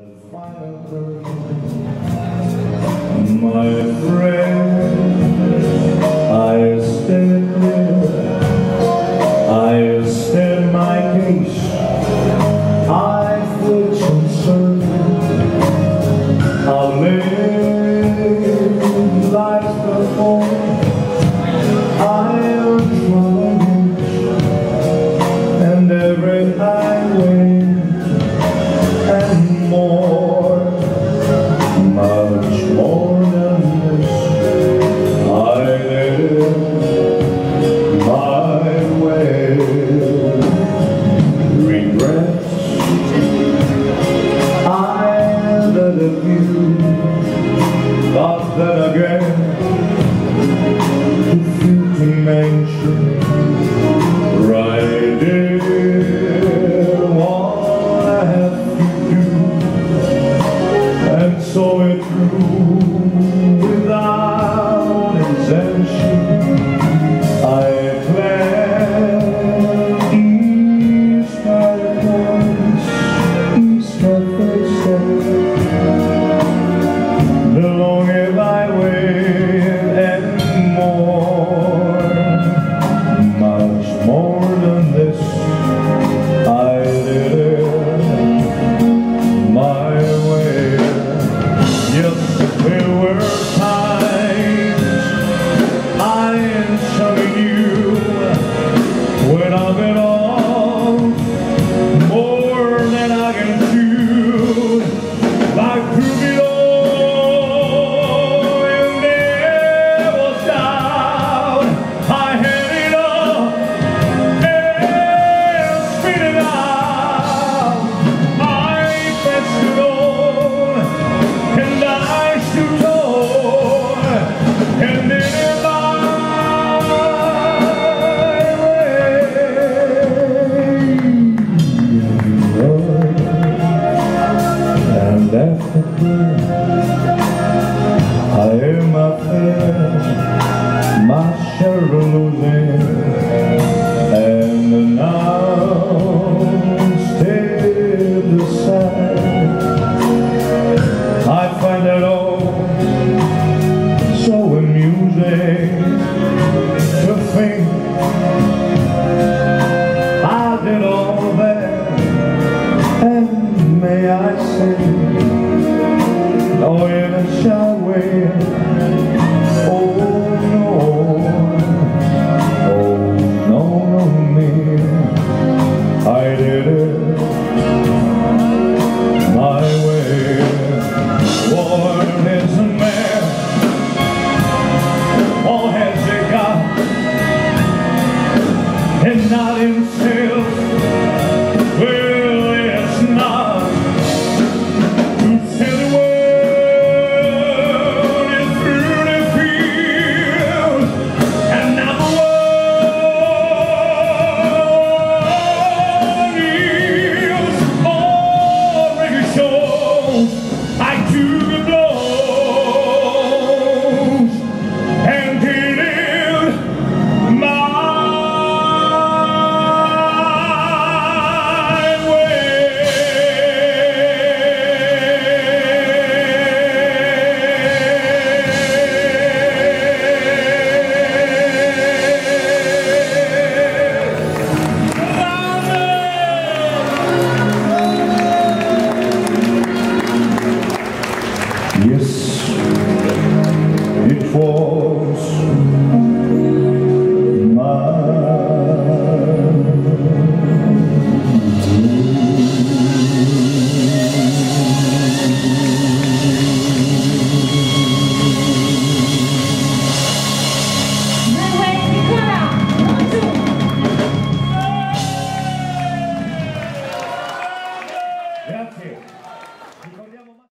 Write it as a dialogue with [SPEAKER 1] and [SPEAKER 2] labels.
[SPEAKER 1] My friend, I stand clear, I stand my case, I feel concerned, I'll live like before, I am trying, and every highway and more, much more than this, I live my way. Regrets, I let a few, but then again, too few to mention. Right there, all I have to do, and so it through without exemption. I plan each my course, each my footstep, the longer byway and more, much more than this, I live my way. Yes, there were times I am showing you when I've been off more than I can chew. Like prove it all, you never doubt. I had it all and spit it out. I fetched it all and I stood tall and did it my way. And after I am affair, my share of losing, and now step aside. I find it all so amusing to think I did all that, and may I say